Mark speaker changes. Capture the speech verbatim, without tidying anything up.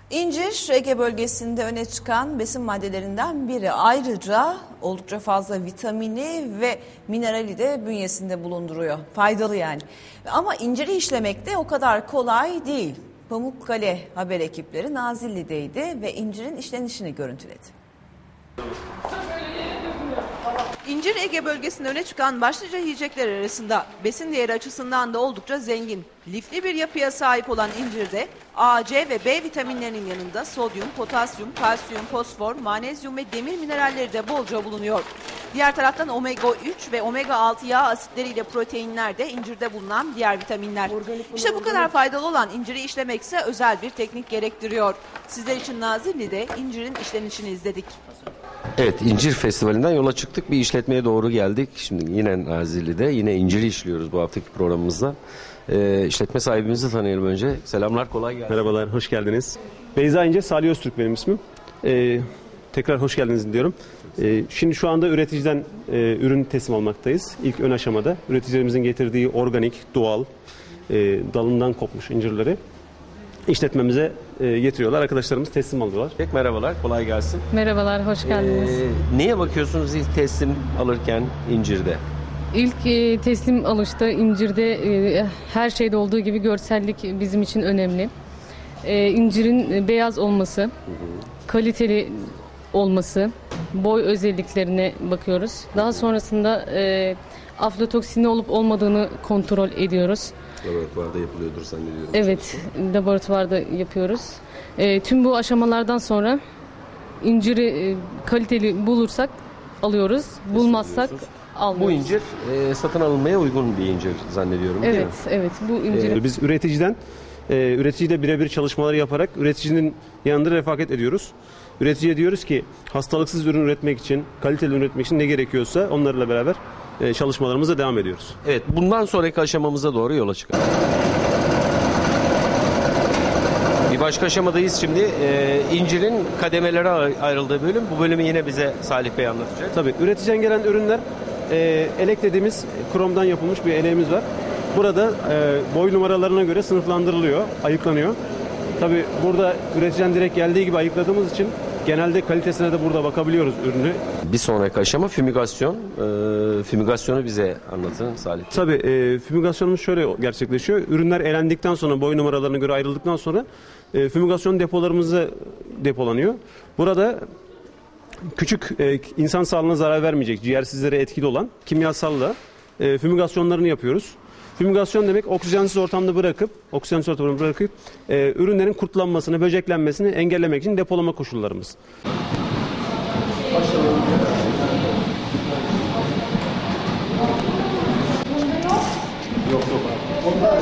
Speaker 1: İncir, Ege bölgesinde öne çıkan besin maddelerinden biri. Ayrıca oldukça fazla vitamini ve minerali de bünyesinde bulunduruyor. Faydalı yani. Ama inciri işlemek de o kadar kolay değil. Pamukkale haber ekipleri Nazilli'deydi ve incirin işlenişini görüntüledi. İncir Ege bölgesinde öne çıkan başlıca yiyecekler arasında, besin değeri açısından da oldukça zengin. Lifli bir yapıya sahip olan incirde A, C ve B vitaminlerinin yanında sodyum, potasyum, kalsiyum, fosfor, manezyum ve demir mineralleri de bolca bulunuyor. Diğer taraftan omega üç ve omega altı yağ asitleriyle proteinler de incirde bulunan diğer vitaminler. İşte bu kadar faydalı olan inciri işlemekse özel bir teknik gerektiriyor. Sizler için Nazilli'de incirin işlenişini izledik.
Speaker 2: Evet, İncir Festivali'nden yola çıktık. Bir işletmeye doğru geldik. Şimdi yine Nazilli'de, yine inciri işliyoruz bu haftaki programımızda. Ee, işletme sahibimizi tanıyalım önce. Selamlar, kolay gelsin.
Speaker 3: Merhabalar, hoş geldiniz. Beyza İnce, Salih Öztürk benim ismim. Ee, tekrar hoş geldiniz diyorum. Ee, şimdi şu anda üreticiden e, ürün teslim almaktayız. İlk ön aşamada üreticilerimizin getirdiği organik, doğal, e, dalından kopmuş incirleri işletmemize e, getiriyorlar. Arkadaşlarımız teslim alıyorlar.
Speaker 2: Merhabalar, kolay gelsin.
Speaker 4: Merhabalar, hoş geldiniz.
Speaker 2: Ee, neye bakıyorsunuz ilk teslim alırken incirde?
Speaker 4: İlk e, teslim alışta incirde e, her şeyde olduğu gibi görsellik bizim için önemli. E, incirin e, beyaz olması, hı hı. kaliteli olması, boy özelliklerine bakıyoruz. Daha sonrasında e, aflatoksini olup olmadığını kontrol ediyoruz.
Speaker 2: Laboratuvarda yapılıyordur zannediyorum.
Speaker 4: Evet, laboratuvarda yapıyoruz. E, tüm bu aşamalardan sonra inciri e, kaliteli bulursak alıyoruz, bulmazsak almıyoruz.
Speaker 2: Bu incir e, satın alınmaya uygun bir incir zannediyorum,
Speaker 4: evet,
Speaker 2: değil mi?
Speaker 4: Evet, bu incir.
Speaker 3: Ee, biz üreticiden, e, üreticiyle birebir çalışmaları yaparak üreticinin yanında refakat ediyoruz. Üreticiye diyoruz ki hastalıksız ürün üretmek için, kaliteli ürün üretmek için ne gerekiyorsa onlarla beraber e, çalışmalarımıza devam ediyoruz.
Speaker 2: Evet, bundan sonraki aşamamıza doğru yola çıkalım. Bir başka aşamadayız şimdi. Ee, incirin kademelere ayrıldığı bölüm. Bu bölümü yine bize Salih Bey anlatacak.
Speaker 3: Tabii, üreticiden gelen ürünler e, elek dediğimiz kromdan yapılmış bir eleğimiz var. Burada e, boy numaralarına göre sınıflandırılıyor, ayıklanıyor. Tabii burada üreticiden direkt geldiği gibi ayıkladığımız için genelde kalitesine de burada bakabiliyoruz ürünü.
Speaker 2: Bir sonraki aşama fümigasyon. E, fümigasyonu bize anlatın Salih.
Speaker 3: Tabii e, fümigasyonumuz şöyle gerçekleşiyor. Ürünler elendikten sonra, boy numaralarına göre ayrıldıktan sonra e, fümigasyon depolarımıza depolanıyor. Burada küçük e, insan sağlığına zarar vermeyecek, ciğersizlere etkili olan kimyasalla e, fümigasyonlarını yapıyoruz. Fümigasyon demek oksijensiz ortamda bırakıp, oksijensiz ortamda bırakıp e, ürünlerin kurtlanmasını, böceklenmesini engellemek için depolama koşullarımız. Yok yok abi.